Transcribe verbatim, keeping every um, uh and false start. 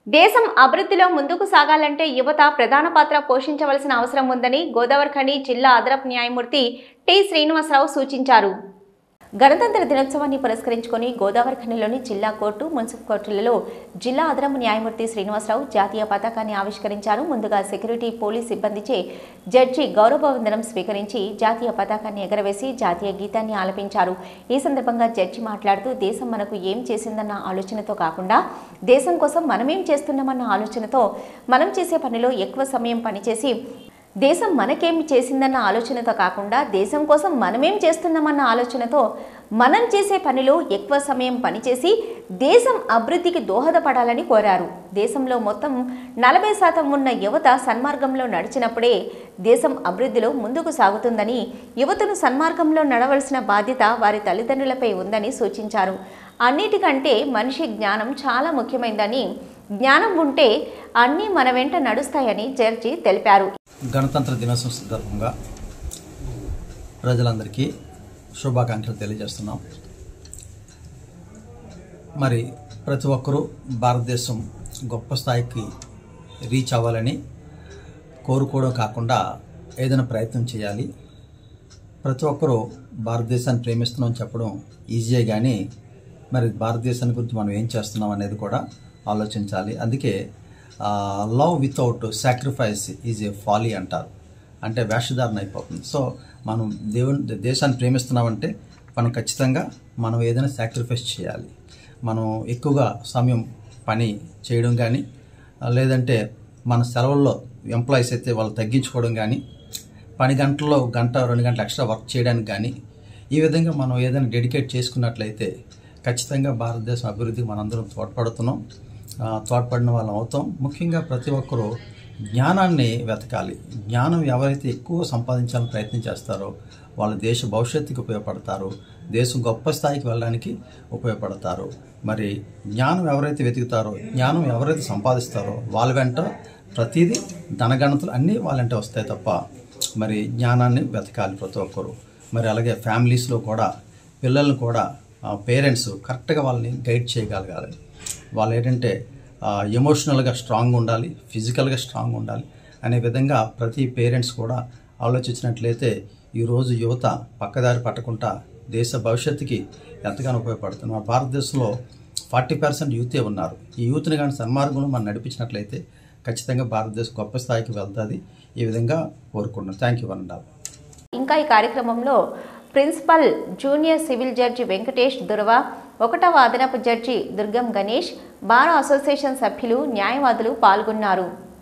దేశం అభివృద్ధిలో ముందుకు సాగాలంటే యువత ప్రధాన పాత్ర పోషించవలసిన అవసరం ఉందని గోదావరిఖని జిల్లా అదనపు న్యాయమూర్తి టి శ్రీనివాసరావు సూచించారు. గణతంత్ర దినోత్సవాన్ని పురస్కరించుకొని గోదావరిఖనిలోని జిల్లా కోర్టు, మున్సిపల్ కోర్టులలో జిల్లా అదనపు న్యాయమూర్తి శ్రీనివాసరావు జాతీయ పతాకాన్ని ఆవిష్కరించారు. ముందుగా సెక్యూరిటీ పోలీస్ సిబ్బందిచే జడ్జి గౌరవవందనం స్వీకరించి జాతీయ పతాకాన్ని ఎగరవేసి జాతీయ గీతాన్ని ఆలపించారు. ఈ సందర్భంగా జడ్జి మాట్లాడుతూ దేశం మనకు ఏం చేసిందన్న ఆలోచనతో కాకుండా దేశం కోసం మనమేం చేస్తున్నామన్న ఆలోచనతో మనం చేసే పనిలో ఎక్కువ సమయం పనిచేసి దేశం మనకేమి చేసిందన్న ఆలోచనతో కాకుండా దేశం కోసం మనమేం చేస్తున్నామన్న ఆలోచనతో మనం చేసే పనిలో ఎక్కువ సమయం పనిచేసి దేశం అభివృద్ధికి దోహదపడాలని కోరారు. దేశంలో మొత్తం నలభై శాతం ఉన్న యువత సన్మార్గంలో నడిచినప్పుడే దేశం అభివృద్ధిలో ముందుకు సాగుతుందని, యువతను సన్మార్గంలో నడవలసిన బాధ్యత వారి తల్లిదండ్రులపై ఉందని సూచించారు. అన్నిటికంటే మనిషి జ్ఞానం చాలా ముఖ్యమైనదని, జ్ఞానం ఉంటే అన్నీ మన వెంట నడుస్తాయని జడ్జి తెలిపారు. గణతంత్ర దినోత్సవం సందర్భంగా ప్రజలందరికీ శుభాకాంక్షలు తెలియజేస్తున్నాం. మరి ప్రతి ఒక్కరూ భారతదేశం గొప్ప స్థాయికి రీచ్ అవ్వాలని కోరుకోవడం కాకుండా ఏదైనా ప్రయత్నం చేయాలి. ప్రతి ఒక్కరూ భారతదేశాన్ని ప్రేమిస్తున్నాం చెప్పడం ఈజీయే, కానీ మరి భారతదేశాన్ని గురించి మనం ఏం చేస్తున్నాం అనేది కూడా ఆలోచించాలి. అందుకే love without sacrifice is a folly అంటారు, అంటే వేషధారణ అయిపోతుంది. సో మనం దేవుని దేశాన్ని ప్రేమిస్తున్నామంటే మనం ఖచ్చితంగా మనం ఏదైనా సాక్రిఫైస్ చేయాలి. మనం ఎక్కువగా సమయం పని చేయడం కానీ, లేదంటే మన సెలవుల్లో ఎంప్లాయీస్ అయితే వాళ్ళు తగ్గించుకోవడం కానీ, పని గంటల్లో గంట రెండు గంటలు ఎక్స్ట్రా వర్క్ చేయడానికి కానీ, ఈ విధంగా మనం ఏదైనా డెడికేట్ చేసుకున్నట్లయితే ఖచ్చితంగా భారతదేశం అభివృద్ధికి మనందరం తోడ్పడుతున్నాం, తోడ్పడిన వాళ్ళం అవుతాం. ముఖ్యంగా ప్రతి ఒక్కరూ జ్ఞానాన్ని వెతకాలి. జ్ఞానం ఎవరైతే ఎక్కువ సంపాదించాలని ప్రయత్నం చేస్తారో వాళ్ళు దేశ భవిష్యత్తుకి ఉపయోగపడతారు, దేశం గొప్ప స్థాయికి వెళ్ళడానికి ఉపయోగపడతారు. మరి జ్ఞానం ఎవరైతే వెతుకుతారో, జ్ఞానం ఎవరైతే సంపాదిస్తారో వాళ్ళ వెంట ప్రతిదీ ధనగణతలు అన్నీ వాళ్ళ వెంట వస్తాయి తప్ప మరి జ్ఞానాన్ని వెతకాలి ప్రతి ఒక్కరు. మరి అలాగే ఫ్యామిలీస్లో కూడా పిల్లల్ని కూడా పేరెంట్స్ కరెక్ట్గా వాళ్ళని గైడ్ చేయగలగాలి. వాళ్ళు ఏంటంటే ఎమోషనల్గా స్ట్రాంగ్ ఉండాలి, ఫిజికల్గా స్ట్రాంగ్ ఉండాలి అనే విధంగా ప్రతి పేరెంట్స్ కూడా ఆలోచించినట్లయితే ఈరోజు యువత పక్కదారి పట్టకుండా దేశ భవిష్యత్తుకి ఎంతగానో ఉపయోగపడుతున్నారు. భారతదేశంలో ఫార్టీ పర్సెంట్ యూతే ఉన్నారు. ఈ యూత్ని కానీ సన్మార్గంలో మనం నడిపించినట్లయితే ఖచ్చితంగా భారతదేశం గొప్ప స్థాయికి వెళ్తుంది. ఈ విధంగా కోరుకుంటున్నాను. థ్యాంక్ యూ అనండి. ఇంకా ఈ కార్యక్రమంలో principal junior civil judge Venkatesh Durva, ఒకటవ అదనపు judge Durgam Ganesh, bar association సభ్యులు, న్యాయవాదులు పాల్గొన్నారు.